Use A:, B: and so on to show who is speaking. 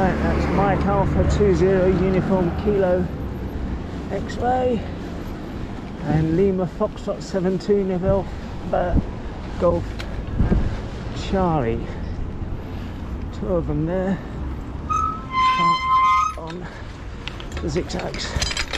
A: Right, that's Mike Alpha 20 Uniform Kilo X-Ray and Lima Foxtrot 72 Neville Golf Charlie. Two of them there, parked on the Zigzags.